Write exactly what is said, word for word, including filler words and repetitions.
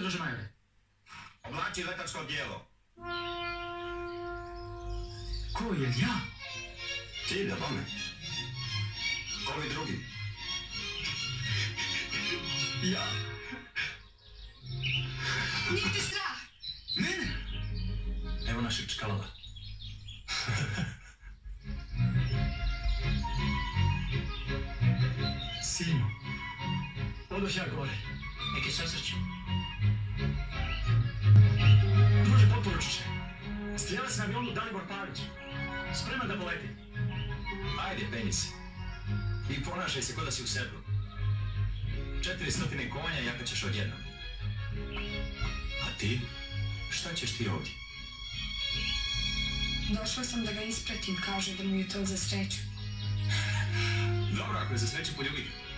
druže Majore? Oblači letačko odijelo. Ko je ja? Ti, da bome. Ovi drugi. Ja. Nije ti strah? Mene? Evo našeg čkalala. Sino, odoh ja gore. Neki sasreću. Druže potporučiće. Strijelac na avionu Dalibor Pavić. Spreman da poleti. Ajde, penji se. I ponašaj se ko da si u sedlu. Četiri stotine konja jaka ćeš odjednom. A ti? Šta ćeš ti ovdje? Došla sam da ga ispratim, kaže da mu je to za sreću. Dobro, ako je za sreću, poljubi ga.